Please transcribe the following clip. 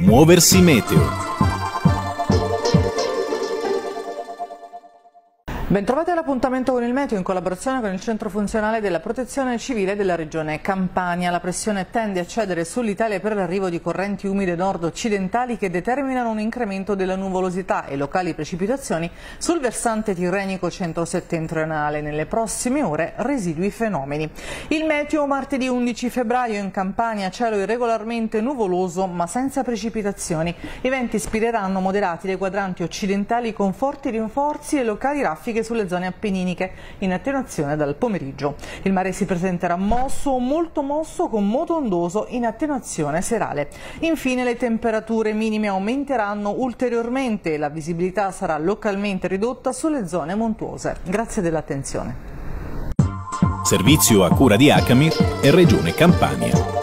Muoversi Meteo. Bentrovati all'appuntamento con il meteo in collaborazione con il Centro Funzionale della Protezione Civile della Regione Campania. La pressione tende a cedere sull'Italia per l'arrivo di correnti umide nord-occidentali che determinano un incremento della nuvolosità e locali precipitazioni sul versante tirrenico centro-settentrionale. Nelle prossime ore residui fenomeni. Il meteo martedì 11 febbraio in Campania, cielo irregolarmente nuvoloso ma senza precipitazioni. I venti spireranno moderati dai quadranti occidentali con forti rinforzi e locali raffiche sulle zone appenniniche, in attenuazione dal pomeriggio. Il mare si presenterà mosso o molto mosso con moto ondoso in attenuazione serale. Infine le temperature minime aumenteranno ulteriormente e la visibilità sarà localmente ridotta sulle zone montuose. Grazie dell'attenzione. Servizio a cura di Acamir e Regione Campania.